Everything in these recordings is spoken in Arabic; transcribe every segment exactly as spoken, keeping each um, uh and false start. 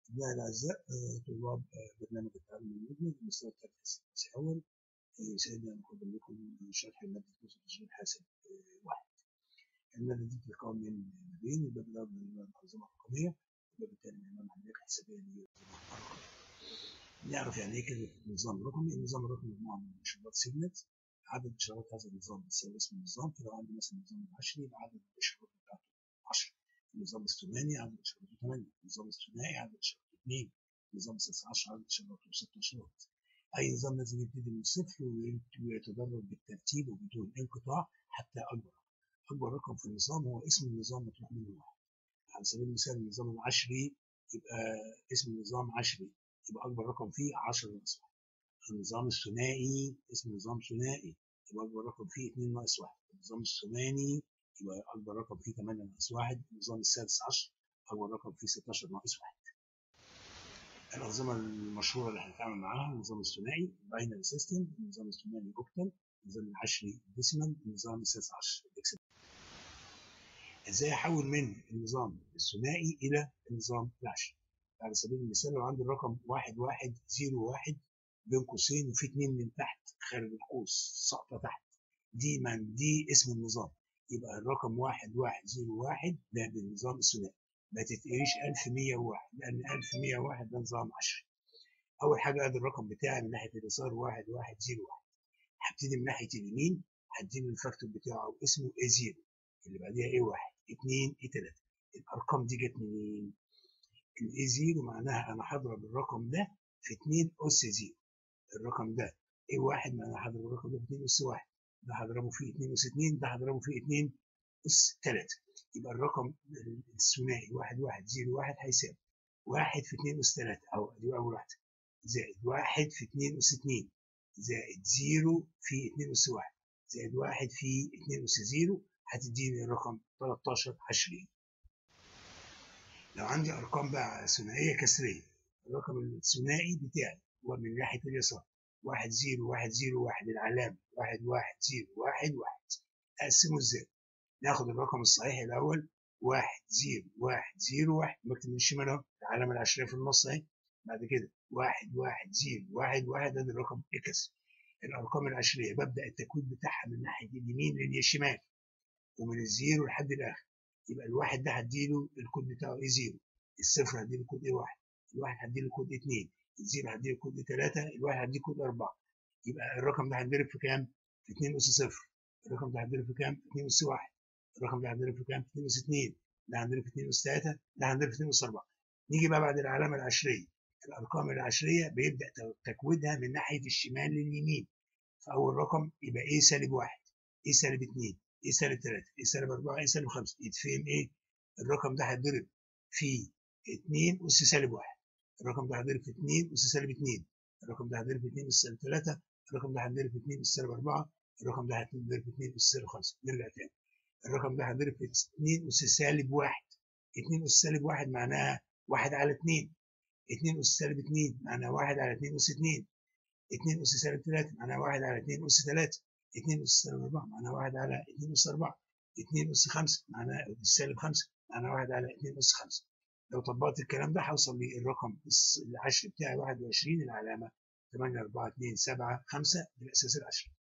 أبنائي الأعزاء، آه، طلاب آه، برنامج التعلم المبني المستوى التاسع الأول. يسعدني أن أقدم لكم شرح مادة نظم تشغيل حاسب آه، واحد. المادة دي بتتكون من بابين: الباب الأول من الأنظمة الرقمية، والباب الثاني من العمليات الحسابية اللي هي الأنظمة الرقمية. نعرف يعني إيه كلمة نظام رقمي؟ النظام الرقمي مجموعة من إشارات سيجنالز. عدد إشارات هذا النظام بتساوي اسم النظام. فلو عندي مثلا النظام العشري يبقى عدد الإشارات بتاعته عشرة. النظام الثماني عدد إشاراته ثمانية. النظام الثنائي عدد إشاراته اثنين. النظام السادس عشر عدد إشاراته ست إشارات. أي نظام لازم يبتدي من الصفر ويتدرج بالترتيب وبدون انقطاع حتى أكبر أكبر رقم في النظام هو اسم النظام مطلوب منه واحد. على سبيل المثال النظام العشري يبقى اسم النظام عشري، يبقى أكبر رقم فيه عشرة ناقص واحد. النظام الثنائي اسم نظام ثنائي، يبقى أكبر رقم فيه اثنين ناقص واحد. النظام الثماني يبقى أكبر رقم فيه ثمانية ناقص واحد. النظام السادس عشر أكبر رقم فيه ستاشر ناقص واحد. الأنظمة المشهورة اللي هنتعامل معاها النظام الثنائي باينري سيستم، النظام الثماني اوكتال، النظام العشري ديسيمال، النظام السادس عشر ديكسيمال. ازاي احول من النظام الثنائي الى النظام العشري؟ على سبيل المثال لو عندي الرقم واحد واحد صفر واحد بين قوسين وفي اتنين من تحت خارج القوس ساقطه تحت، دي من دي اسم النظام. يبقى الرقم واحد واحد صفر واحد ده بالنظام الثنائي. ما تتقريش ألف ومية وواحد لان ألف ومية وواحد ده نظام عشري. اول حاجه ادي الرقم بتاعي من ناحيه اليسار واحد واحد صفر واحد. هبتدي من ناحيه اليمين هديله الفاكتور بتاعه اسمه اي صفر، اللي بعديها اي واحد اتنين اي تلاتة. الارقام دي جت منين؟ الاي صفر معناها انا هضرب الرقم ده في اتنين اس صفر. الرقم ده اي واحد معناها هضرب الرقم ده في اتنين اس واحد، ده هضربه في اتنين اس اتنين، ده هضربه في اتنين اس تلاتة. يبقى الرقم الثنائي واحد واحد صفر واحد هيساوي واحد في اتنين اس تلاتة، او دي اول واحده، زائد واحد في اتنين اس اتنين، زائد صفر في اتنين اس واحد، زائد واحد في اتنين اس صفر، هتديني الرقم تلتاشر عشرين. لو عندي ارقام بقى ثنائيه كسريه، الرقم الثنائي بتاعي هو من ناحيه اليسار واحد صفر واحد صفر واحد، العلامه واحد واحد صفر واحد واحد. اقسمه ازاي؟ ناخد الرقم الصحيح الاول واحد صفر واحد صفر واحد، بكتب من الشمال اهو العلامه العشريه في النص اهي. بعد كده واحد واحد صفر واحد واحد، ادي الرقم اكس. الارقام العشريه ببدا التكوين بتاعها من ناحيه اليمين للشمال ومن الزيرو لحد الاخر. يبقى الواحد ده هديله الكود بتاعه اي صفر، الصفر هديله كود اي واحد، الواحد هديله كود اتنين، الزيرو هديله كود تلاتة، الواحد هديله كود أربعة. يبقى الرقم ده هينضرب في كام؟ في اتنين اس صفر. الرقم ده هينضرب في كام؟ في اتنين اس واحد. الرقم ده هينضرب في كام؟ في اتنين اس اتنين. ده هينضرب في اتنين اس تلاتة، ده هينضرب في اتنين اس أربعة. نيجي بقى بعد العلامه العشريه، الارقام العشريه بيبدا تكوينها من ناحيه الشمال لليمين. فاول رقم يبقى ايه سالب واحد، ايه سالب اتنين، ايه سالب تلاتة، ايه سالب أربعة، ايه سالب خمسة. يتفهم ايه؟ الرقم ده هيتضرب في اتنين اس سالب واحد، الرقم ده هيتضرب في اتنين اس سالب اتنين، الرقم ده هيتضرب في اتنين اس سالب تلاتة، الرقم ده هيتضرب في اتنين اس سالب أربعة، الرقم ده هيتضرب في اتنين اس سالب خمسة. نرجع تاني، الرقم ده هيتضرب في اتنين اس سالب واحد. اتنين اس سالب واحد معناها واحد على اتنين. اتنين اس سالب اتنين معناها واحد على اتنين اس اتنين. اتنين اس سالب تلاتة معناها واحد على اتنين اس تلاتة. اتنين اس سالب أربعة معناها واحد على اتنين اس أربعة. اتنين اس خمسة معناها سالب خمسة معناها واحد على اتنين اس خمسة. لو طبقت الكلام ده هوصل للرقم العشري بتاعي واحد وعشرين، العلامه تمانية أربعة اتنين سبعة خمسة بالاساس العشري.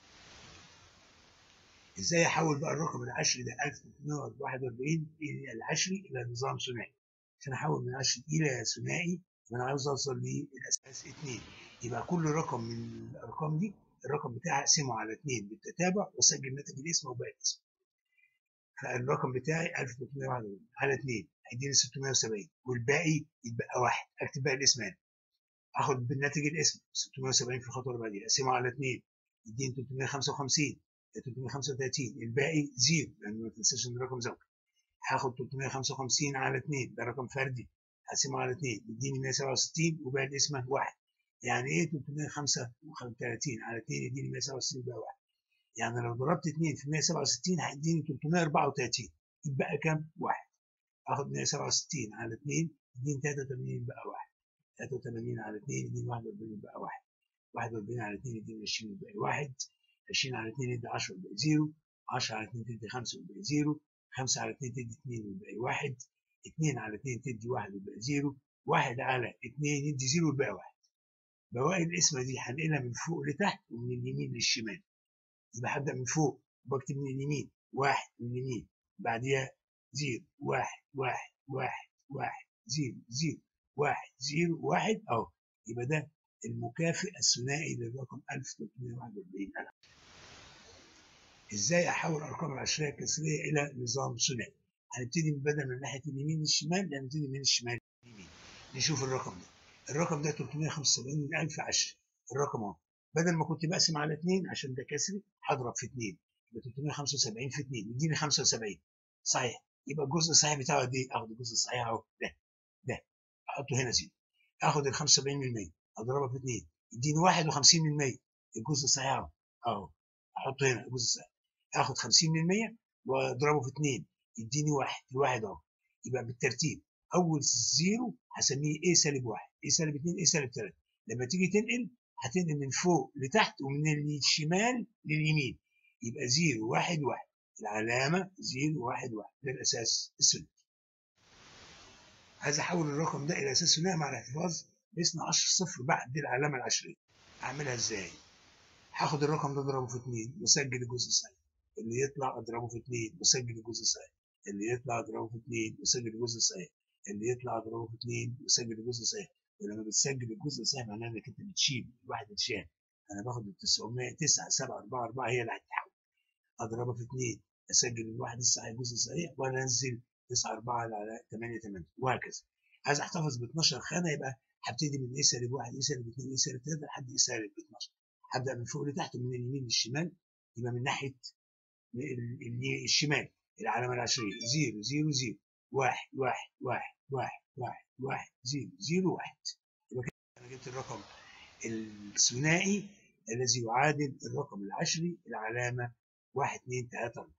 ازاي احول بقى الرقم العشري ده ألف وتلتمية وواحد وأربعين الى العشري الى نظام ثنائي؟ عشان احول من عشري الى ثنائي فانا عاوز اوصل للاساس اتنين. يبقى كل رقم من الارقام دي الرقم بتاعي اقسمه على اتنين بالتتابع واسجل ناتج الاسم وباقي الاسم. فالرقم بتاعي ألف وتلتمية وواحد وأربعين على اتنين هيديني ستمية وسبعين، والباقي يتبقى واحد. اكتب باقي الاسمان، اخد بالناتج الاسم ستمية وسبعين في الخطوه اللي بعديها اقسمه على اتنين يديني تلتمية وخمسة وخمسين، تلتمية وخمسة وتلاتين، الباقي زيرو لان ما تنساش ان الرقم زوجي. هاخد تلتمية وخمسة وخمسين على اتنين، ده رقم فردي، هقسمه على اتنين يديني مية وسبعة وستين وباقي الاسم واحد. يعني ايه تلتمية وخمسة وتلاتين على اتنين يديني مية وسبعة وستين بقى واحد؟ يعني لو ضربت اتنين في مية وسبعة وستين هيديني تلتمية وأربعة وتلاتين، يبقى كام؟ واحد. اخد مية وسبعة وستين على اتنين يديني تلاتة وتمانين بقى واحد، تلاتة وتمانين على اتنين يديني واحد وأربعين بقى واحد، واحد وأربعين على اتنين يديني عشرين يبقى واحد، عشرين على اتنين يدي عشرة يبقى زيرو، عشرة على اتنين تدي خمسة يبقى زيرو، خمسة على اتنين تدي اتنين يبقى واحد، اتنين على اتنين تدي واحد يبقى زيرو، واحد على اتنين يدي زيرو والباقي واحد. بواقي القسمة دي هنقلها من فوق لتحت ومن اليمين للشمال. يبقى هبدأ من فوق وبكتب من اليمين واحد من اليمين، بعديها زيرو واحد واحد واحد واحد زيرو زيرو واحد زيرو واحد أهو. يبقى ده المكافئ الثنائي للرقم ألف وثلاثمائة وواحد وأربعين. ازاي احول الارقام العشريه الكسريه الى نظام ثنائي؟ هنبتدي بدل من ناحيه اليمين للشمال، لا هنبتدي من الشمال لليمين. نشوف الرقم ده. الرقم ده ثلاثمائة وخمسة وسبعين من ألف عشرة. الرقم اهو. بدل ما كنت بقسم على اتنين عشان ده كسري هضرب في اتنين، يبقى ثلاثمائة وخمسة وسبعين في اتنين يديني خمسة وسبعين. صحيح. يبقى الجزء الصحيح بتاعه قد ايه؟ اخد الجزء الصحيح اهو ده ده احطه هنا زيرو. اخد ال خمسة وسبعين بالمية اضربها في اتنين يديني واحد وخمسين بالمية. الجزء الصحيح اهو اهو احطه هنا الجزء الصحيح. اخد خمسين بالمية واضربه في اتنين يديني واحد. الواحد اهو. يبقى بالترتيب اول زيرو هسميه ايه سالب واحد، ايه سالب اتنين، ايه سالب تلاتة. لما تيجي تنقل هتنقل من فوق لتحت ومن الشمال لليمين. يبقى زيرو واحد واحد. العلامه زيرو واحد واحد. ده الاساس الثنائي. عايز احول الرقم ده الى اساس ثنائي مع الاحتفاظ باسم عشرة صفر بعد العلامه العشريه. اعملها ازاي؟ هاخد الرقم ده اضربه في اتنين واسجل الجزء الصحيح. اللي يطلع اضربه في اتنين واسجل الجزء الصحيح. اللي يطلع اضربه في اتنين واسجل الجزء الصحيح. اللي يطلع اضربه في اتنين واسجل الجزء الصحيح. ولما بتسجل الجزء الصحيح معناه انك انت بتشيل الواحد اتشال. انا باخد ال تسعمائة تسعة سبعة أربعة أربعة هي اللي هتتحول. اضربها في اتنين اسجل الواحد الصحيح الجزء الصحيح وانزل تسعة أربعة على ثمانية ثمانية وهكذا. عايز احتفظ ب اتناشر خانه يبقى هبتدي من ايه سالب واحد ايه سالب اتنين ايه سالب تلاتة لحد ايه سالب اتناشر. هبدا من فوق لتحت ومن اليمين للشمال. يبقى من ناحيه الشمال العلامه العشريه زيرو زيرو زيرو واحد واحد واحد واحد واحد واحد زيرو زيرو واحد. يبقى كده انا جبت الرقم الثنائي الذي يعادل الرقم العشري العلامه واحد اتنين تلاتة أربعة.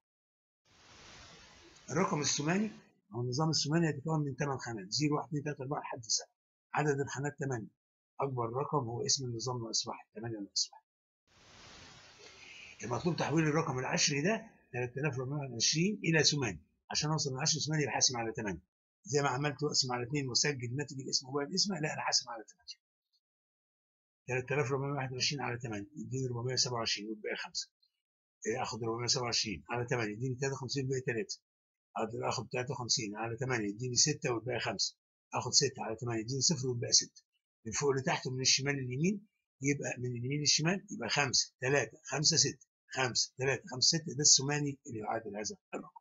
الرقم الثماني او النظام الثماني يتكون من ثمان خانات صفر واحد اتنين تلاتة أربعة لحد سبعة. عدد الخانات ثمانية. اكبر رقم هو اسم النظام ناقص واحد ثمانية ناقص واحد. المطلوب تحويل الرقم العشري ده ثلاثة آلاف وأربعمائة وعشرين الى ثماني. عشان اوصل من عشرة ثمانية يبقى حاسم على ثمانية. زي ما عملت واقسم على اتنين واسجل ناتج الاسم موبايل الاسم، لا انا حاسم على ثمانية. ثلاثة آلاف وأربعمائة وواحد وعشرين على ثمانية يديني أربعمائة وسبعة وعشرين والباقي خمسة. اخد أربعمائة وسبعة وعشرين على ثمانية يديني ثلاثة وخمسين والباقي ثلاثة. اقدر اخد ثلاثة وخمسين على ثمانية يديني ستة والباقي خمسة. اخد ستة على ثمانية يديني صفر والباقي ستة. من فوق لتحت ومن الشمال لليمين يبقى من اليمين للشمال يبقى خمسة ثلاثة خمسة ستة خمسة ثلاثة خمسة ستة. ده الثماني اللي يعادل هذا الرقم.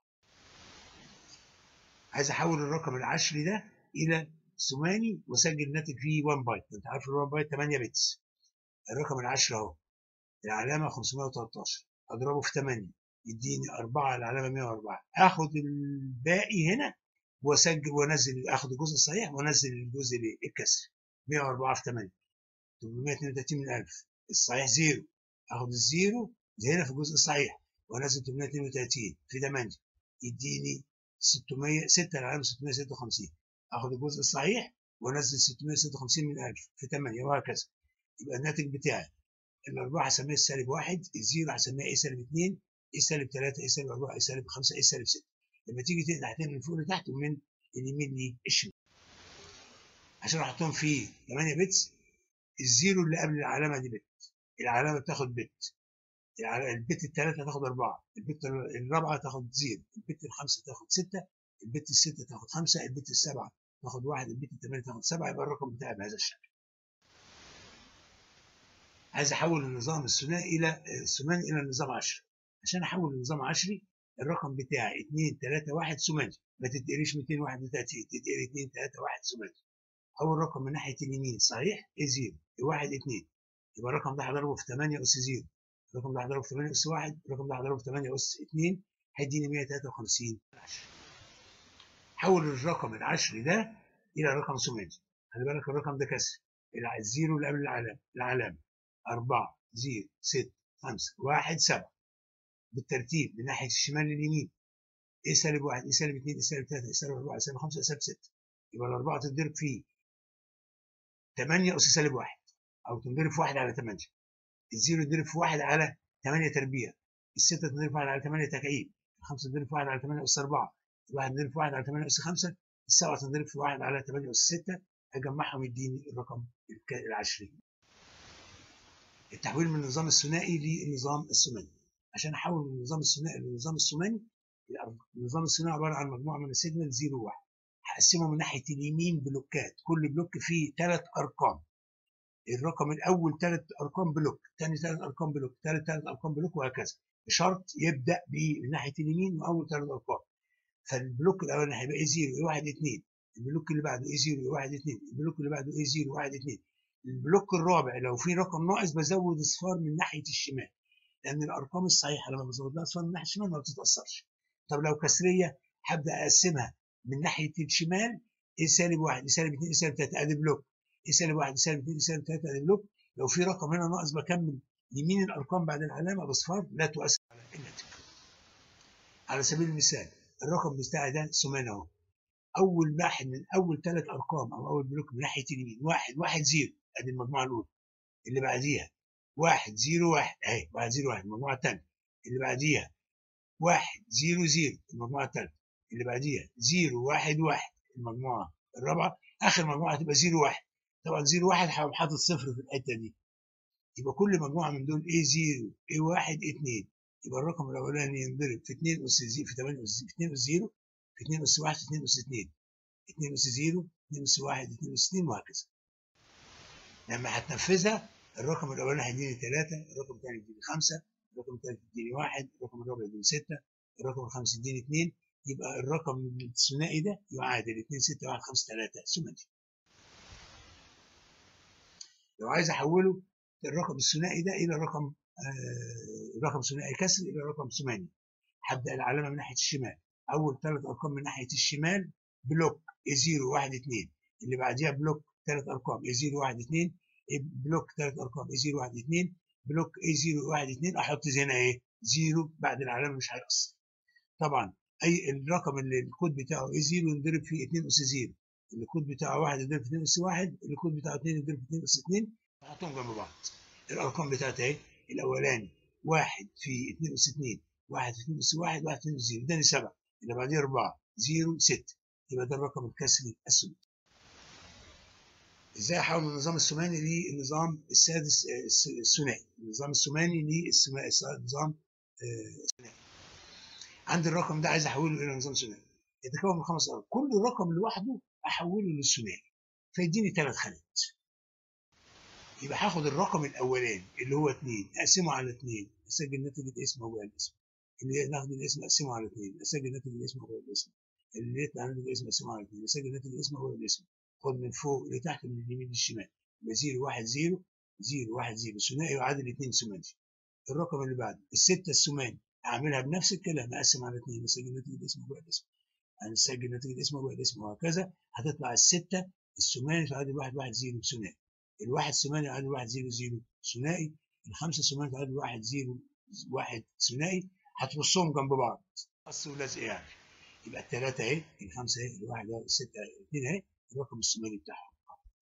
عايز احول الرقم العشري ده الى ثماني واسجل الناتج فيه واحد بايت. انت عارف ال واحد بايت ثمانية بتس. الرقم العشري اهو العلامه خمسمائة وثلاثة عشر اضربه في ثمانية يديني أربعة العلامه مائة وأربعة. اخد الباقي هنا واسجل وانزل اخد الجزء الصحيح وانزل الجزء الكسر. مائة وأربعة في ثمانية ثمانمائة واثنين وثلاثين من ألف. الصحيح زيرو. اخد الزيرو هنا في الجزء الصحيح وانزل ثمانمائة واثنين وثلاثين في ثمانية يديني ستمائة ستة العلامه ستمائة وستة وخمسين. اخد الجزء الصحيح وانزل ستمائة وستة وخمسين من ألف في ثمانية وهكذا. يبقى الناتج بتاعي الاربعه هسميها السالب واحد، الزيرو هسميها ايه سالب اتنين، ايه سالب تلاتة، ايه سالب أربعة، ايه سالب خمسة، ايه سالب ستة. لما تيجي تقطع هتنقل من فوق لتحت ومن اليمين للشمال. عشان احطهم في ثمانية بتس. الزيرو اللي قبل العلامه دي بت. العلامه بتاخد بت. البت الثلاثه تاخد أربعة، البت الرابعه تاخد زيرو، البت الخمسه تاخد ستة، البت الستة تاخد خمسة، البت السبعه تاخد واحد، البت الثمانيه تاخد سبعة. يبقى الرقم بتاعي بهذا الشكل. عايز احول النظام الثنائي الى الثماني الى النظام عشري. عشان احول النظام عشري الرقم بتاعي اتنين تلاتة واحد ثماني. ما تتقريش مئتين وواحد وثلاثين، تتقري اتنين تلاتة واحد ثماني. اول رقم من ناحيه اليمين صحيح ايه زيرو واحد اتنين. يبقى الرقم ده هضربه في ثمانية اس زيرو. الرقم ده هضربه في ثمانية اس واحد. الرقم ده هضربه في ثمانية اس اتنين هيديني مائة وثلاثة وخمسين. حول الرقم العشري ده الى رقم ثماني. خلي بالك الرقم ده كسر. الزيرو اللي قبل العلامه العلامه أربعة زيرو ستة خمسة واحد سبعة بالترتيب من ناحيه الشمال لليمين. ايه سالب واحد، ايه سالب اتنين، ايه سالب تلاتة، ايه سالب أربعة، ايه سالب خمسة، ايه سالب ستة. يبقى الأربعة تتضرب في ثمانية أس سالب واحد أو تنضرب في واحد على ثمانية. الزيرو تضرب في واحد على ثمانية تربيع. الستة تضرب في واحد على ثمانية تكعيب. الخمسة تضرب في واحد على ثمانية أس أربعة. الواحد تضرب في واحد على ثمانية أس خمسة. السبعة تضرب في واحد على ثمانية أس ستة. اجمعهم يديني الرقم العشرين. التحويل من النظام الثنائي للنظام الثماني. عشان احول من النظام الثنائي للنظام الثماني، النظام الثنائي عباره عن مجموعه من السيجنال صفر وواحد. هقسمه من ناحيه اليمين بلوكات، كل بلوك فيه ثلاث ارقام. الرقم الاول ثلاث ارقام بلوك، ثاني ثلاث ارقام بلوك، ثالث ثلاث ارقام بلوك، وهكذا. بشرط يبدا من ناحيه اليمين واول ثلاث ارقام. فالبلوك الاولاني هيبقى اي صفر اي واحد اثنين، البلوك اللي بعده اي صفر اي واحد اثنين، البلوك اللي بعده اي صفر واحد اثنين. البلوك الرابع لو في رقم ناقص بزود اصفار من ناحيه الشمال، لان الارقام الصحيحه لما بزود لها اصفار من ناحيه الشمال ما بتتاثرش. طب لو كسريه هبدا اقسمها من ناحيه الشمال، اي سالب واحد اي سالب اثنين اي سالب ثلاثه ادي بلوك، اي سالب واحد اي سالب اثنين اي سالب ثلاثه ادي بلوك. لو في رقم هنا ناقص بكمل يمين الارقام بعد العلامه باصفار لا تؤثر على الناتج. على سبيل المثال الرقم بتاعي ده ثمانية اهو، اول واحد من اول ثلاث ارقام او اول بلوك من ناحيه اليمين واحد واحد صفر ادي المجموعه الاولى. اللي بعديها واحد صفر واحد اهي واحد صفر واحد المجموعه الثانيه. اللي بعديها واحد صفر صفر المجموعه الثالثه. اللي بعديها صفر واحد واحد المجموعه الرابعه. اخر مجموعه هتبقى صفر واحد. طبعا صفر واحد هبقى حاطط صفر في الحته دي، يبقى كل مجموعه من دول اي صفر اي واحد اثنين. يبقى الرقم الاولاني ينضرب في اتنين اس صفر في ثمانية اس في اتنين اس صفر في اتنين اس واحد في اتنين اس اثنين، اتنين اس صفر اتنين اس واحد اتنين اس اثنين، وهكذا. لما هتنفذها الرقم الاولاني هيديني ثلاثة، الرقم الثاني يديني خمسة، الرقم الثالث يديني واحد، الرقم الرابع يديني ستة، الرقم الخامس يديني اثنين. يبقى الرقم الثنائي ده يعادل اثنين ستة واحد خمسة ثلاثة ثمانية. لو عايز احوله الرقم الثنائي ده الى رقم آه رقم ثنائي كسر الى رقم ثماني، هبدا العلامه من ناحيه الشمال، اول ثلاث ارقام من ناحيه الشمال بلوك اي صفر واحد اثنين، اللي بعديها بلوك ثلاث ارقام اي صفر واحد اثنين، بلوك ثلاث ارقام اي صفر واحد اثنين، بلوك اي صفر واحد اثنين. احط هنا ايه صفر بعد العلامه مش هيأثر. طبعا اي الرقم اللي الكود بتاعه اي صفر ينضرب في اتنين اس صفر، الكود بتاعه واحد يضرب في اتنين اس واحد، الكود بتاعه اثنين يضرب في اتنين اس اثنين، احطهم جنب بعض. الارقام بتاعتها اهي، الاولاني واحد في اتنين اس اثنين، واحد في اتنين اس واحد، واحد في اتنين اس صفر، اداني سبعة، اللي بعديه أربعة، صفر ستة. يبقى ده الرقم الكسري الثماني. ازاي احول من النظام الثماني للنظام السادس الثنائي؟ النظام الثماني للنظام الثنائي. عندي الرقم ده عايز احوله الى نظام ثنائي، يتكون من خمس ارقام، كل رقم لوحده احوله للثنائي فيديني ثلاث خانات. يبقى هاخد الرقم الاولاني اللي هو اثنين اقسمه على اثنين، اسجل نتيجه اسمه هو الاسم. اللي ناخد الاسم اقسمه على اثنين، اسجل نتيجه اسمه هو الاسم. اللي يطلع نتيجه الاسم اقسمه على اثنين، اسجل نتيجه اسمه هو الاسم. خد من فوق لتحت من اليمين للشمال. يبقى صفر واحد صفر صفر واحد صفر ثنائي يعادل اثنين ثمانية. الرقم اللي بعده الستة الثماني اعملها بنفس الكلام، اقسم على اثنين، اسجل نتيجه اسمه هو الاسم. هنسجل نتيجه اسمه هو الاسم، وهكذا. هتطلع الستة الثماني تعادل واحد واحد صفر ثنائي، الواحد ثمانية تعادل واحد صفر صفر ثنائي، الخمسة ثمانية تعادل واحد صفر واحد ثنائي. هترصهم جنب بعض قص ولزق يعني. يبقى الثلاثة اهي، الخمسة اهي، الواحد اهي، الستة اهي، الاثنين اهي، الرقم الثماني بتاعهم.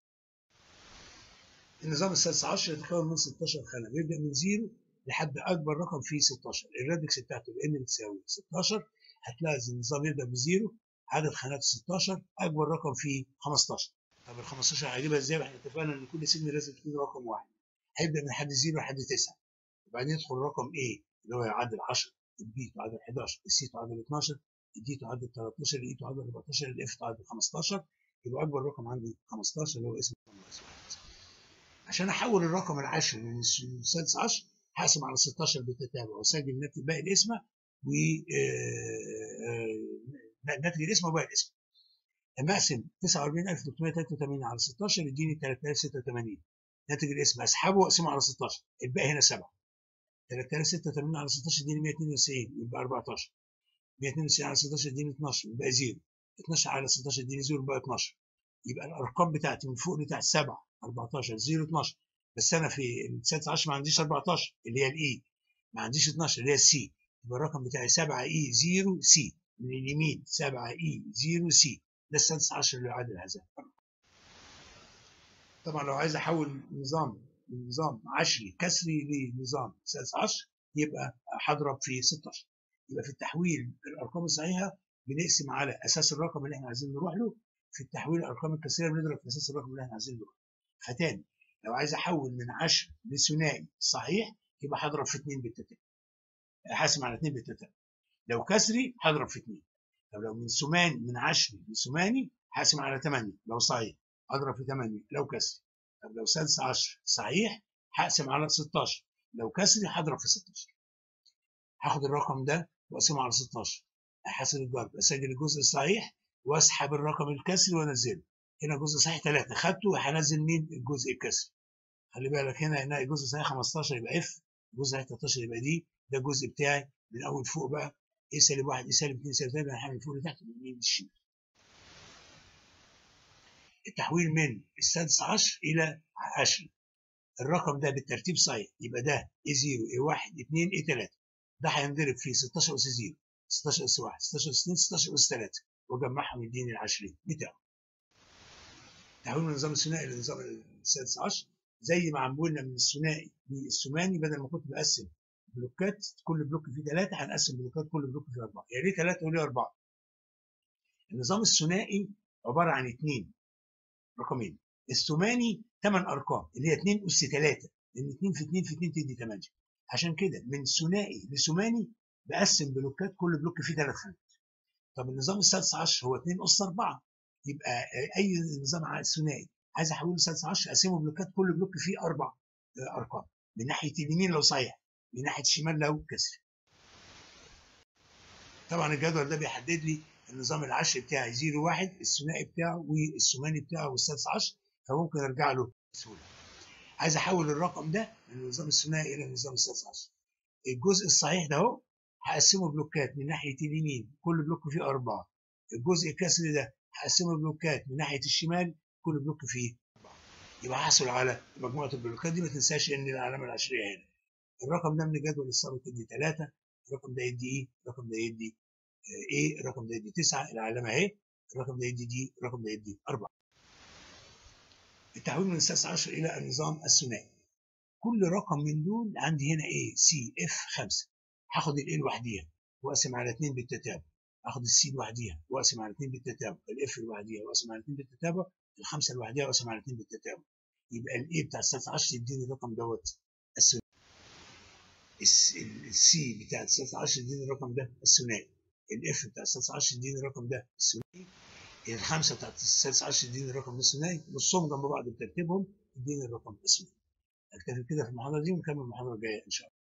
النظام السادس عشر يتكون من ستاشر خانة، بيبدأ من صفر لحد أكبر رقم فيه ستاشر. الرادكس بتاعته الان بتساوي ستاشر. هتلاقي النظام يبدأ بزيرو، عدد خانات ستاشر، أكبر رقم فيه خمستاشر. طب ال خمستاشر هجيبها ازاي؟ احنا اتفقنا ان كل سجن لازم تكون رقم واحد. هيبدا من حد صفر لحد تسعة، وبعدين يدخل رقم A اللي هو يعادل عشرة، البي تعادل حداشر، السي تعادل اتناشر، الدي تعادل تلتاشر، الاي تعادل اربعتاشر، الاف تعادل خمستاشر. يبقى اكبر رقم عندي خمستاشر اللي هو اسمه ناقص واحد. عشان احول الرقم العاشر من السادس عشر هقسم على ستاشر بالتتابع واسجل ناتج باقي الاسم و ناتج الاسم وباقي الاسم. لما اقسم تسعة واربعين الف وتلتمية وتلاتة وتمانين على ستاشر يديني تلاتة آلاف وستة وتمانين. ناتج الاسم اسحبه واقسمه على ستاشر، الباقي هنا سبعة. تلاتة آلاف وستة وتمانين على ستاشر يديني مية واتنين وتسعين، يبقى اربعتاشر. مية واتنين وتسعين على ستاشر يديني اتناشر، يبقى صفر. اتناشر على ستاشر يديني صفر، يبقى اتناشر. يبقى الارقام بتاعتي من فوق لتحت سبعة، اربعتاشر، صفر، اتناشر. بس انا في السادس عشر ما عنديش اربعتاشر اللي هي الاي، ما عنديش اتناشر اللي هي السي. يبقى الرقم بتاعي سبعة اي صفر سي، من اليمين سبعة اي صفر سي. ده السادس عشر اللي يعادل هذا. طبعا لو عايز احول نظام من نظام عشري كسري لنظام سادس عشر يبقى هضرب في ستاشر. يبقى في التحويل الارقام الصحيحه بنقسم على اساس الرقم اللي احنا عايزين نروح له، في التحويل الارقام الكسريه بنضرب في اساس الرقم اللي احنا عايزين نضربه. فتاني لو عايز احول من عشرة لثنائي صحيح يبقى هضرب في اتنين بالتتابع، هقسم على اتنين بالتتابع. لو كسري هضرب في اتنين. طب لو من ثماني من عشرة لثماني هقسم على تمانية لو صحيح، هضرب في تمانية لو كسري. طب لو سادس عشر صحيح هقسم على ستاشر، لو كسري هضرب في ستاشر. هاخد الرقم ده واقسمه على ستاشر، احاسب الضرب، اسجل الجزء الصحيح واسحب الرقم الكسري وانزله. هنا جزء صحيح ثلاثة خدته، هنزل مين؟ الجزء الكسري. خلي بالك هنا هنا الجزء صحيح خمستاشر يبقى اف، الجزء صحيح تلتاشر يبقى دي، ده الجزء بتاعي من اول فوق بقى ايه سالب واحد ايه سالب اتنين سالب تلاته، هنحمل فوق لتحت من اليمين للشمال. التحويل من السادس عشر الى عشرة، الرقم ده بالترتيب صحيح، يبقى ده اي صفر اي واحد اي اتنين اي تلاته، ده هينضرب في ستاشر اس صفر ستاشر اس واحد ستاشر اس اتنين ستاشر اس تلاته واجمعهم يديني ال عشرين بتاعه. تحويل من النظام الثنائي للنظام السادس عشر زي ما عملنا من الثنائي للثماني، بدل ما كنت بقسم بلوكات كل بلوك فيه ثلاثه هنقسم بلوكات كل بلوك فيه اربعه. يا ريت ثلاثه وليه اربعه. النظام الثنائي عباره عن اثنين رقمين، الثماني ثمان ارقام اللي هي اتنين اس تلاته، لان اتنين في اتنين في اتنين تدي تمانية. عشان كده من ثنائي لثماني بقسم بلوكات كل بلوك فيه ثلاث خانات. طب النظام السادس عشر هو اتنين اس اربعه، يبقى اي نظام ثنائي عايز احوله لسادس عشر اقسمه بلوكات كل بلوك فيه اربع ارقام، من ناحيه اليمين لو صحيح، من ناحيه الشمال لو كسر. طبعا الجدول ده بيحدد لي النظام العشري بتاعي صفر واحد، الثنائي بتاعه والثماني بتاعه والسادس عشر، فممكن ارجع له بسهوله. عايز احول الرقم ده من النظام الثنائي الى النظام السادس عشر، الجزء الصحيح ده اهو هقسمه بلوكات من ناحيه اليمين كل بلوك فيه اربعه، الجزء الكسري ده هقسمه بلوكات من ناحيه الشمال كل بلوك فيه اربعه، يبقى هحصل على مجموعه البلوكات دي. ما تنساش ان العلامه العشريه هنا. الرقم ده من الجدول السابق يدي ثلاثه، الرقم ده يدي ايه، الرقم ده يدي ايه، الرقم ده يدي تسعه، العلامه اهي، الرقم ده يدي دي، الرقم ده يدي اربعه. التحويل من السادس عشر الى النظام الثنائي، كل رقم من دول عندي هنا A C F خمسه، هاخد ال A لوحديها واقسم على اتنين بالتتابع، اخد السي لوحديها واقسم على اتنين بالتتابع، الاف لوحديها واقسم على اتنين بالتتابع، الخمسه لوحديها واقسم على اتنين بالتتابع، يبقى الاي بتاع السادس عشر يديني الرقم دوت الثنائي، السي بتاع السادس عشر يديني الرقم ده الثنائي، الاف بتاع السادس عشر يديني الرقم ده الثنائي، الخمسه بتاعت السادس عشر يديني الرقم ده الثنائي، نصهم جنب بعض بترتيبهم يديني الرقم الثنائي. اكتفي كده في المحاضره دي ونكمل المحاضره الجايه ان شاء الله.